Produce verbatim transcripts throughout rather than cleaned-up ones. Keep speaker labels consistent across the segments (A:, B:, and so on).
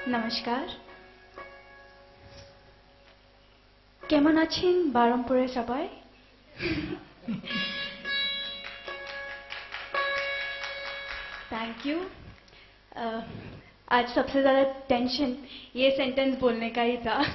A: নমস্কার। কেমন আছেন বারামপুরের সবাই? Thank you. आज सबसे ज्यादा टेंशन ये सेंटेंस बोलने का ही था।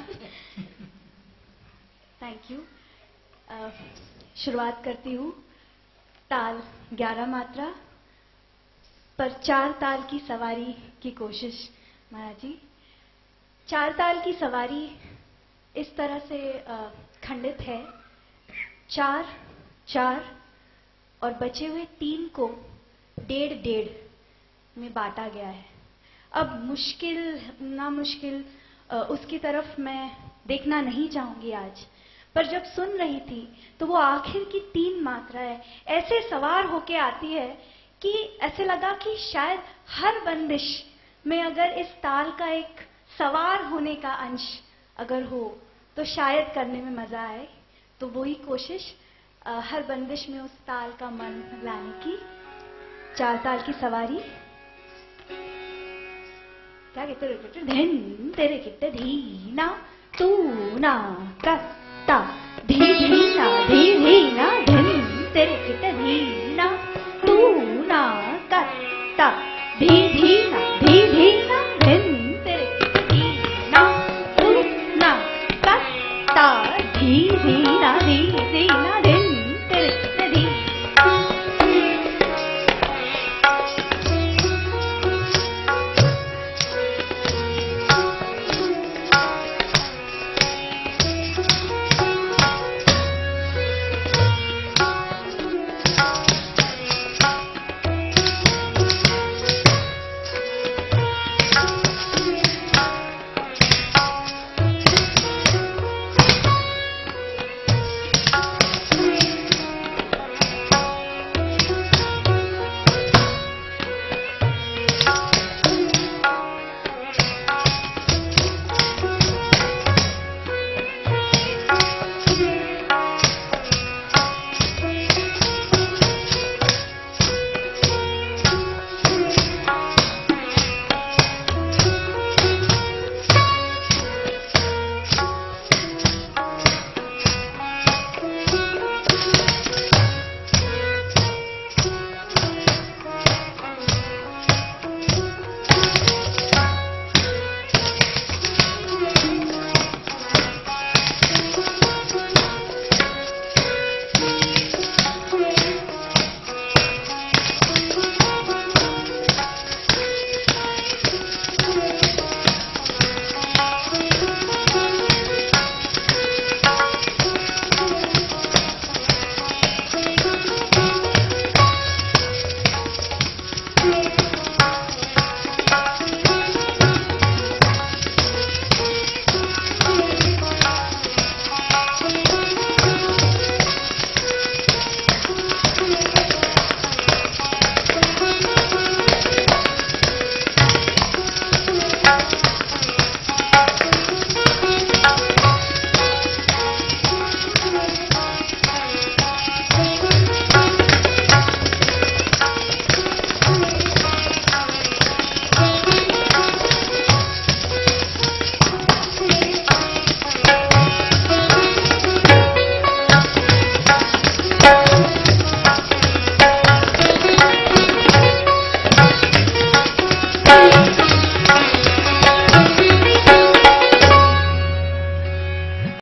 A: Thank you. uh, शुरुआत करती हूँ। ताल ग्यारह मात्रा पर चार ताल की सवारी की कोशिश। महाराज जी, चार ताल की सवारी इस तरह से खंडित है, चार चार और बचे हुए तीन को डेढ़ डेढ़ में बांटा गया है। अब मुश्किल ना मुश्किल उसकी तरफ मैं देखना नहीं चाहूंगी आज, पर जब सुन रही थी तो वो आखिर की तीन मात्राएं ऐसे सवार होके आती है कि ऐसे लगा कि शायद हर बंदिश में अगर इस ताल का एक सवार होने का अंश अगर हो तो शायद करने में मजा आए। तो वही कोशिश आ, हर बंदिश में उस ताल का मन लाने की। चार ताल की सवारी। क्या कहते धन तेरे कितने धीना तू ना कत्ता धी धीना धी धीना धन तेरे कितने धीना तू ना कत्ता धी